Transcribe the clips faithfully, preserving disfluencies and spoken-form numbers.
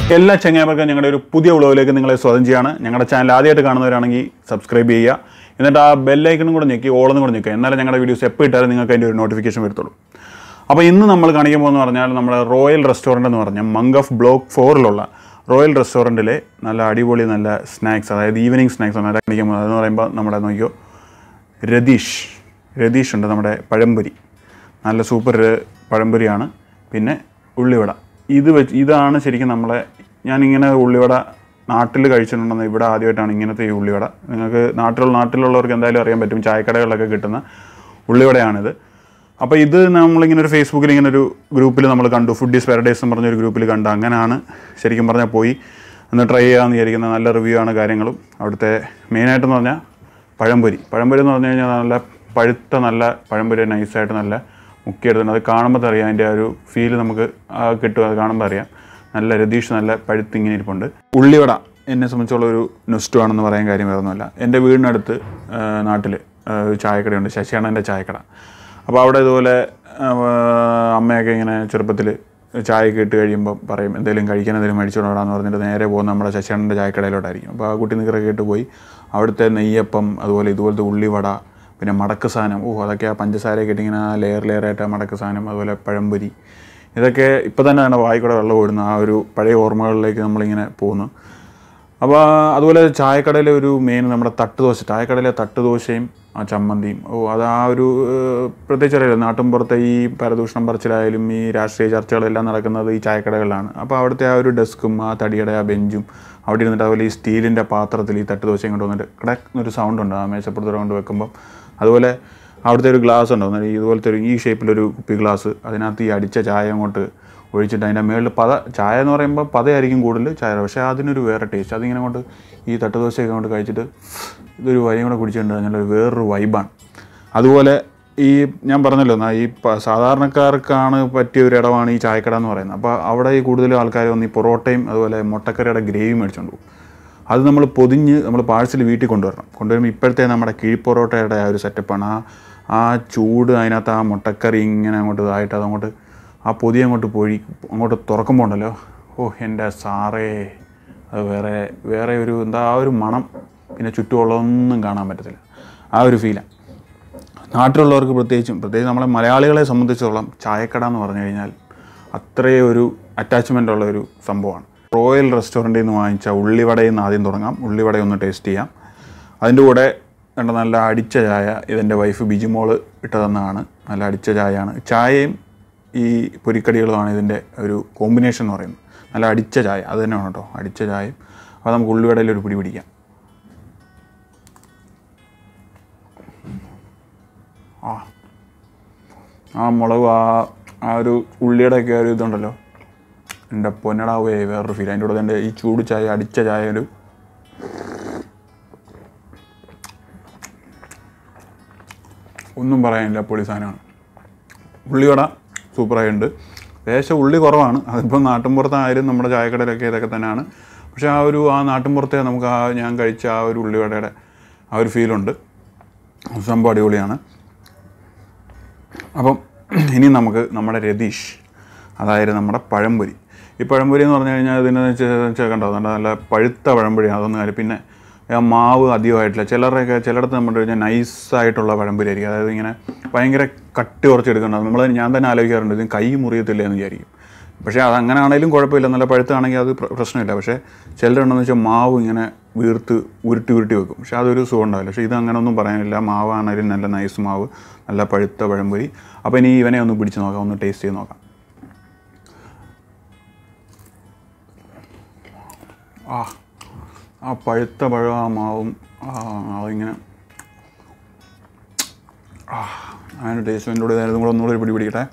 എല്ലാ ചങ്ങായിമാർക്കും ഞങ്ങളുടെ ഒരു പുതിയ വ്ളോഗിലേക്ക് നിങ്ങളെ സ്വാഗതം ചെയ്യാണ്. ഞങ്ങളുടെ ചാനൽ ആദ്യമായിട്ട് കാണുന്നവരാണെങ്കിൽ സബ്സ്ക്രൈബ് ചെയ്യുക. എന്നിട്ട് ആ ബെല്ലൈക്കണും കൂടെ ഞെക്കി ഓളെന്നും കൂടെ ഞെക്കുക. എന്നാലും ഞങ്ങളുടെ വീഡിയോസ് എപ്പോൾ ഇട്ടാലും നിങ്ങൾക്ക് അതിൻ്റെ ഒരു നോട്ടിഫിക്കേഷൻ വരത്തുള്ളൂ. അപ്പോൾ ഇന്ന് നമ്മൾ കാണിക്കാൻ പോകുന്നത് പറഞ്ഞാൽ നമ്മുടെ റോയൽ റെസ്റ്റോറൻറ്റ് എന്ന് പറഞ്ഞാൽ മങ്ക് ഓഫ് ബ്ലോക്ക് ഫോറിലുള്ള റോയൽ റെസ്റ്റോറൻറ്റിലെ നല്ല അടിപൊളി നല്ല സ്നാക്സ്, അതായത് ഈവനിങ് സ്നാക്സ് ആണ് കാണിക്കാൻ പോകുന്നത്. അതെന്ന് പറയുമ്പോൾ നമ്മുടെ നോക്കിയോ രതീഷ് രതീഷ് ഉണ്ട്, നമ്മുടെ പഴംപൊരി, നല്ല സൂപ്പർ പഴംപൊരിയാണ്. പിന്നെ ഉള്ളിവട, ഇത് വെച്ച് ഇതാണ് ശരിക്കും നമ്മളെ, ഞാനിങ്ങനെ ഉള്ളിവട നാട്ടിൽ കഴിച്ചിട്ടുണ്ടെന്ന്, ഇവിടെ ആദ്യമായിട്ടാണ് ഇങ്ങനത്തെ ഈ ഉള്ളിവട. നിങ്ങൾക്ക് നാട്ടിലുള്ള നാട്ടിലുള്ളവർക്ക് എന്തായാലും അറിയാൻ പറ്റും, ചായക്കടകളിലൊക്കെ കിട്ടുന്ന ഉള്ളിവടയാണിത്. അപ്പോൾ ഇത് നമ്മളിങ്ങനെ ഒരു ഫേസ്ബുക്കിൽ ഇങ്ങനെ ഒരു ഗ്രൂപ്പിൽ നമ്മൾ കണ്ടു, ഫുഡീസ് പാരഡൈസ് എന്ന് പറഞ്ഞൊരു ഗ്രൂപ്പിൽ കണ്ടു. അങ്ങനെയാണ് ശരിക്കും പറഞ്ഞാൽ പോയി ഒന്ന് ട്രൈ ചെയ്യാമെന്ന് വിചാരിക്കുന്ന. നല്ല റിവ്യൂ ആണ് കാര്യങ്ങളും. അവിടുത്തെ മെയിനായിട്ടെന്ന് പറഞ്ഞാൽ പഴംപൊരി പഴംപൊരി എന്ന് പറഞ്ഞു കഴിഞ്ഞാൽ നല്ല പഴുത്ത നല്ല പഴംപൊരി, നൈസായിട്ട് നല്ല മുക്കിയെടുത്തിട്ടുണ്ട്. അത് കാണുമ്പോൾ അറിയാം, അതിൻ്റെ ആ ഒരു ഫീല് നമുക്ക് കിട്ടും. അത് കാണുമ്പോൾ അറിയാം. നല്ല രതീഷ് നല്ല പഴുത്തിങ്ങനെ ഇരിപ്പുണ്ട്. ഉള്ളിവട എന്നെ സംബന്ധിച്ചുള്ള ഒരു നെസ്റ്റു ആണെന്ന് പറയാൻ കാര്യം വേറൊന്നുമല്ല. എൻ്റെ വീടിനടുത്ത് നാട്ടിൽ ചായക്കടയുണ്ട്, ശശിയാണൻ്റെ ചായക്കട. അപ്പോൾ അവിടെ ഇതുപോലെ അമ്മയൊക്കെ ഇങ്ങനെ ചെറുപ്പത്തിൽ ചായയൊക്കെ ഇട്ട് കഴിയുമ്പോൾ പറയും എന്തെങ്കിലും കഴിക്കാൻ എന്തെങ്കിലും മേടിച്ചുകൊണ്ട് വരാമെന്ന് പറഞ്ഞിട്ട് നേരെ പോകുന്ന നമ്മുടെ ശശിയാണൻ്റെ ചായക്കടയിലോട്ടായിരിക്കും. അപ്പോൾ ആ കുട്ടി നിക്കറൊക്കെ ഇട്ട് പോയി അവിടുത്തെ നെയ്യപ്പം, അതുപോലെ ഇതുപോലത്തെ ഉള്ളിവട, പിന്നെ മടക്ക് സാധനം, ഓ അതൊക്കെ ആ പഞ്ചസാരയൊക്കെ ഇട്ടിങ്ങനെ ആ ലെയർ ലെയറായിട്ട് മടക്ക് സാധനം, അതുപോലെ പഴംപൊരി, ഇതൊക്കെ ഇപ്പോൾ തന്നെ തന്നെ വായിക്കൂടെ വെള്ളം ഓടുന്ന ആ ഒരു പഴയ ഓർമ്മകളിലേക്ക് നമ്മളിങ്ങനെ പോകുന്നു. അപ്പോൾ അതുപോലെ ചായക്കടയിലെ ഒരു മെയിൻ നമ്മുടെ തട്ടുദോശ, ചായക്കടയിലെ തട്ടുദോശയും ആ ചമ്മന്തിയും, ഓ അത് ആ ഒരു പ്രത്യേകിച്ച് അറിയില്ല. നാട്ടിൻപുറത്തെ ഈ പരദൂഷണം പറച്ചിലായാലും ഈ രാഷ്ട്രീയ ചർച്ചകളെല്ലാം നടക്കുന്നത് ഈ ചായക്കടകളിലാണ്. അപ്പോൾ അവിടുത്തെ ആ ഒരു ഡെസ്കും ആ തടിയുടെ ആ ബെഞ്ചും അവിടെ ഇരുന്നിട്ട്, അതുപോലെ ഈ സ്റ്റീലിൻ്റെ പാത്രത്തിൽ ഈ തട്ടുദോശയും കൊണ്ട് വന്നിട്ട് കിടക്ക് എന്നൊരു സൗണ്ട് ഉണ്ട് ആ മേശപ്പുറത്ത് കൊണ്ട് വെക്കുമ്പം. അതുപോലെ അവിടുത്തെ ഒരു ഗ്ലാസ് ഉണ്ടോ, ഇതുപോലത്തെ ഒരു ഈ ഷേപ്പിലൊരു കുപ്പി ഗ്ലാസ്, അതിനകത്ത് ഈ അടിച്ച ചായ അങ്ങോട്ട് ഒഴിച്ചിട്ട് അതിൻ്റെ മേളിൽ പത, ചായ എന്ന് പറയുമ്പോൾ പതയായിരിക്കും കൂടുതൽ ചായ, പക്ഷേ അതിനൊരു വേറെ ടേസ്റ്റ്. അതിങ്ങനെ കൊണ്ട് ഈ തട്ടുദോശയൊക്കെ കൊണ്ട് കഴിച്ചിട്ട് ഇതൊരു വരിയും കൂടെ കുടിച്ചിട്ടുണ്ട് കഴിഞ്ഞാൽ ഒരു വേറൊരു വൈബാണ്. അതുപോലെ ഈ ഞാൻ പറഞ്ഞല്ലോ എന്നാൽ ഈ സാധാരണക്കാർക്കാണ് പറ്റിയ ഒരു ഇടമാണ് ഈ ചായക്കട എന്ന് പറയുന്നത്. അപ്പോൾ അവിടെ ഈ കൂടുതലും ആൾക്കാർ വന്ന് ഈ പൊറോട്ടയും അതുപോലെ മുട്ടക്കറിയുടെ ഗ്രേവി മേടിച്ചുകൊണ്ട് പോകും. അത് നമ്മൾ പൊതിഞ്ഞ് നമ്മൾ പാഴ്സൽ വീട്ടിൽ കൊണ്ടുവരണം. കൊണ്ടുവരുമ്പോൾ ഇപ്പോഴത്തെ നമ്മുടെ കിഴിപ്പൊറോട്ടയുടെ ആ ഒരു സെറ്റപ്പാണ്. ആ ആ ചൂട് അതിനകത്ത് ആ മുട്ടക്കറി ഇങ്ങനെ അങ്ങോട്ട് ഇതായിട്ട് അതങ്ങോട്ട് ആ പൊതി അങ്ങോട്ട് പൊഴി അങ്ങോട്ട് തുറക്കുമ്പോൾ ഉണ്ടല്ലോ, ഓ എൻ്റെ സാറേ, അത് വേറെ വേറെ ഒരു എന്താ ആ ഒരു മണം, പിന്നെ ചുറ്റുമുള്ളതൊന്നും കാണാൻ പറ്റത്തില്ല, ആ ഒരു ഫീലാണ്. നാട്ടിലുള്ളവർക്ക് പ്രത്യേകിച്ചും പ്രത്യേകിച്ച് നമ്മളെ മലയാളികളെ സംബന്ധിച്ചിടത്തോളം ചായക്കട എന്ന് പറഞ്ഞു കഴിഞ്ഞാൽ അത്രയും ഒരു അറ്റാച്ച്മെൻ്റ് ഉള്ള ഒരു സംഭവമാണ്. റോയൽ റെസ്റ്റോറൻറ്റിൽ നിന്ന് വാങ്ങിച്ച ഉള്ളിവടയിൽ നിന്ന് ആദ്യം തുടങ്ങാം. ഉള്ളിവട ഒന്ന് ടേസ്റ്റ് ചെയ്യാം. അതിൻ്റെ കൂടെ കണ്ട നല്ല അടിച്ച ചായ, ഇതെൻ്റെ വൈഫ് ബിജിമോള് ഇട്ട് തന്നതാണ്. നല്ല അടിച്ച ചായയാണ്. ചായയും ഈ പൊരിക്കടികളുമാണ് ഇതിൻ്റെ ഒരു കോമ്പിനേഷൻ എന്ന് പറയുന്നത്. നല്ല അടിച്ച ചായ അത് തന്നെ വേണം കേട്ടോ, അടിച്ച ചായയും. അപ്പോൾ നമുക്ക് ഉള്ളിവടയിൽ ഒരു പിടി പിടിക്കാം. ആ ആ മുളക് ആ ആ ഒരു ഉള്ളിയുടെയൊക്കെ ഒരു ഇതുണ്ടല്ലോ, എൻ്റെ പൊന്നടാവേ വേറൊരു ഫീൽ. അതിൻ്റെ കൂടെ എൻ്റെ ഈ ചൂട് ചായ, അടിച്ച ചായ, ഒരു ഒന്നും പറയാനില്ല, പൊളി സാധനമാണ്. ഉള്ളിവട സൂപ്പറായിട്ടുണ്ട്. ലേശം ഉള്ളി കുറവാണ്, അതിപ്പോൾ നാട്ടിൻപുറത്തായാലും നമ്മുടെ ചായക്കടയിലൊക്കെ ഇതൊക്കെ തന്നെയാണ്. പക്ഷേ ആ ഒരു ആ നാട്ടിൻപുറത്തെ നമുക്ക് ആ ഞാൻ കഴിച്ച ആ ഒരു ഉള്ളിവടയുടെ ആ ഒരു ഫീലുണ്ട്. സംഭവം അടിപൊളിയാണ്. അപ്പം ഇനി നമുക്ക് നമ്മുടെ രതീഷ്, അതായത് നമ്മുടെ പഴംപൊരി. ഈ പഴംപൊരി എന്ന് പറഞ്ഞു കഴിഞ്ഞാൽ ഇതിനെ വെച്ചാൽ കണ്ടോ, നല്ല നല്ല പഴുത്ത പഴംപൊരിയാണ്. അതൊന്നും കാര്യം. പിന്നെ ആ മാവ് അധികമായിട്ടില്ല. ചിലരുടെയൊക്കെ ചിലയിടത്ത് നമ്മൾ കഴിഞ്ഞാൽ നൈസായിട്ടുള്ള പഴംപൊരി ആയിരിക്കും, അതായത് ഇങ്ങനെ ഭയങ്കര കട്ടി കുറച്ചെടുക്കേണ്ടത്. നമ്മൾ ഞാൻ തന്നെ ആലോചിക്കാറുണ്ട്, ഇതിന് കൈ മുറിയത്തില്ല എന്ന് വിചാരിക്കും. പക്ഷേ അതങ്ങനെ ആണെങ്കിലും കുഴപ്പമില്ല, നല്ല പഴുത്താണെങ്കിൽ അത് പ്രശ്നമില്ല. പക്ഷേ ചിലരുണ്ടെന്ന് വെച്ചാൽ മാവ് ഇങ്ങനെ വീർത്ത് ഉരുട്ടി ഉരുട്ടി വെക്കും, പക്ഷേ അതൊരു സുഖം ഉണ്ടാവില്ല. പക്ഷേ ഇത് അങ്ങനെ ഒന്നും പറയാനില്ല. മാവാണെങ്കിലും നല്ല നൈസ് മാവ്, നല്ല പഴുത്ത പഴംപൊരി. അപ്പോൾ ഇനി ഇവനെ ഒന്ന് പിടിച്ച് നോക്കാം, ഒന്ന് ടേസ്റ്റ് ചെയ്ത് നോക്കാം. ആ ആ പഴുത്ത പഴം, ആ മാവും അതിങ്ങനെ ആ അതിൻ്റെ ടേസ്റ്റ് എൻ്റെ കൂടെ ഇതും കൂടെ ഒന്നുകൂടെ ഒരു പിടി പിടിക്കട്ടെ.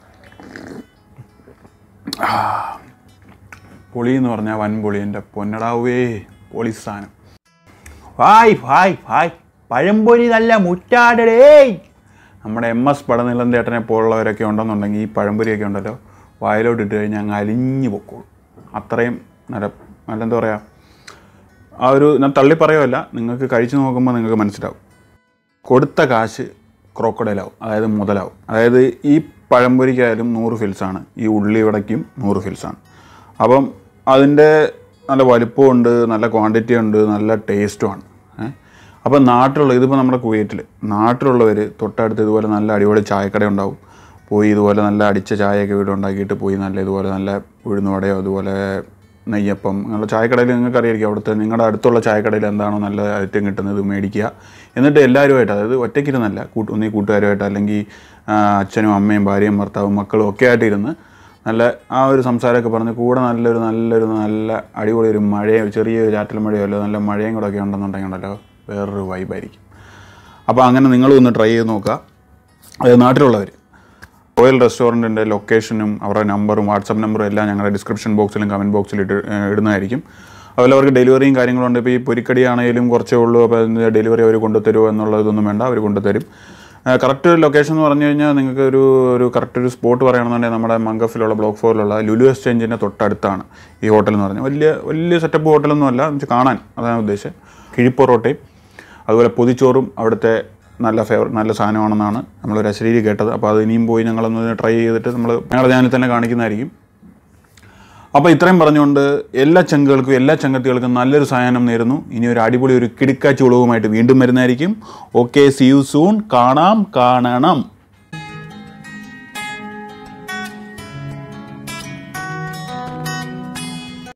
പൊളി എന്ന് പറഞ്ഞാൽ വൻ പൊളി, എൻ്റെ പൊന്നടാവേ പൊളി സാധനം. ഹായ് ഹായ് ഹായ് പഴംപൊരി നല്ല മുറ്റാടടേ. നമ്മുടെ എം എസ് പടനിലം ചേട്ടനെ പോലുള്ളവരൊക്കെ ഉണ്ടെന്നുണ്ടെങ്കിൽ ഈ പഴംപൊരിയൊക്കെ ഉണ്ടല്ലോ വായിലോട്ട് ഇട്ട് കഴിഞ്ഞാൽ അങ്ങ് അലിഞ്ഞു പൊക്കോളും. അത്രയും നല്ല നല്ല എന്താ പറയുക, ആ ഒരു ഞാൻ തള്ളി പറയുമല്ല, നിങ്ങൾക്ക് കഴിച്ചു നോക്കുമ്പോൾ നിങ്ങൾക്ക് മനസ്സിലാവും. കൊടുത്ത കാശ് ക്രോക്കഡൈലാവും, അതായത് മുതലാവും. അതായത് ഈ പഴംപൊരിക്കായാലും നൂറ് ഫിൽസാണ്, ഈ ഉള്ളിവടയ്ക്കും നൂറ് ഫിൽസാണ്. അപ്പം അതിൻ്റെ നല്ല വലിപ്പമുണ്ട്, നല്ല ക്വാണ്ടിറ്റി ഉണ്ട്, നല്ല ടേസ്റ്റുമാണ്. അപ്പോൾ നാട്ടിലുള്ള ഇതിപ്പോൾ നമ്മുടെ കുവൈറ്റിൽ നാട്ടിലുള്ളവർ തൊട്ടടുത്ത് ഇതുപോലെ നല്ല അടിപൊളി ചായക്കട ഉണ്ടാവും. പോയി ഇതുപോലെ നല്ല അടിച്ച ചായയൊക്കെ വീട് ഉണ്ടാക്കിയിട്ട് പോയി നല്ല ഇതുപോലെ നല്ല ഉഴുന്നുവടയോ അതുപോലെ നെയ്യപ്പം അങ്ങനെയുള്ള ചായക്കടയിൽ നിങ്ങൾക്ക് അറിയായിരിക്കും. അവിടുത്തെ നിങ്ങളുടെ അടുത്തുള്ള ചായക്കടയിൽ എന്താണോ നല്ല ഐറ്റം കിട്ടുന്നത് മേടിക്കുക. എന്നിട്ട് എല്ലാവരുമായിട്ട്, അതായത് ഒറ്റയ്ക്കിരുന്നല്ല, കൂട്ട് ഒന്നീ കൂട്ടുകാരുമായിട്ട് അല്ലെങ്കിൽ അച്ഛനും അമ്മയും ഭാര്യയും ഭർത്താവും മക്കളും ഒക്കെ ആയിട്ടിരുന്ന് നല്ല ആ ഒരു സംസാരമൊക്കെ പറഞ്ഞ് കൂടെ നല്ലൊരു നല്ലൊരു നല്ല അടിപൊളി ഒരു മഴയോ ചെറിയൊരു ചാറ്റൽ മഴയോ അല്ലോ നല്ല മഴയും കൂടെ ഒക്കെ ഉണ്ടെന്നുണ്ടെങ്കിൽ ഉണ്ടല്ലോ വേറൊരു വൈബായിരിക്കും. അപ്പോൾ അങ്ങനെ നിങ്ങളും ഒന്ന് ട്രൈ ചെയ്ത് നോക്കുക. അത് നാട്ടിലുള്ളവർ. റോയൽ റെസ്റ്റോറൻറ്റിൻ്റെ ലൊക്കേഷനും അവരുടെ നമ്പറും വാട്സപ്പ് നമ്പറും എല്ലാം ഞങ്ങളുടെ ഡിസ്ക്രിപ്ഷൻ ബോക്സിലും കമൻറ്റ് ബോക്സിൽ ഇട്ട് ഇടുന്നതായിരിക്കും. അതുപോലെ അവർക്ക് ഡെലിവറിയും കാര്യങ്ങളുണ്ട്. ഇപ്പോൾ ഈ പൊരിക്കടി ആണെങ്കിലും കുറച്ചേ ഉള്ളൂ, അപ്പോൾ അതിൻ്റെ ഡെലിവറി അവർ കൊണ്ടുതരുമോ എന്നുള്ളതൊന്നും വേണ്ട, അവർ കൊണ്ടുതരും. കറക്റ്റ് ലൊക്കേഷൻ എന്ന് പറഞ്ഞു കഴിഞ്ഞാൽ നിങ്ങൾക്ക് ഒരു ഒരു കറക്റ്റ് ഒരു സ്പോട്ട് പറയുകയാണെന്നുണ്ടെങ്കിൽ നമ്മുടെ മംഗഫിലുള്ള ബ്ലോക്ക് ഫോറിലുള്ള ലുലു എക്സ്ചേഞ്ചിൻ്റെ തൊട്ടടുത്താണ് ഈ ഹോട്ടൽ എന്ന് പറഞ്ഞാൽ. വലിയ വലിയ സെറ്റപ്പ് ഹോട്ടലൊന്നും അല്ല, എന്ന് വെച്ചാൽ കാണാൻ, അതാണ് ഉദ്ദേശിച്ചത്. കിഴിപ്പൊറോട്ടയും അതുപോലെ പൊതിച്ചോറും അവിടുത്തെ നല്ല ഫേവർ നല്ല സാധനമാണെന്നാണ് നമ്മളൊരു അശരീരി കേട്ടത്. അപ്പോൾ അത് ഇനിയും പോയി ഞങ്ങളൊന്ന് ട്രൈ ചെയ്തിട്ട് നമ്മൾ ഞങ്ങളുടെ ചാനലിൽ തന്നെ കാണിക്കുന്നതായിരിക്കും. അപ്പോൾ ഇത്രയും പറഞ്ഞുകൊണ്ട് എല്ലാ ചങ്കുകൾക്കും എല്ലാ ചങ്കത്തികൾക്കും നല്ലൊരു സാധനം നേരുന്നു. ഇനി ഒരു അടിപൊളി ഒരു കിടുക്കാച്ചി ഉളവുമായിട്ട് വീണ്ടും വരുന്നതായിരിക്കും. Okay, see you soon. കാണാം, കാണണം.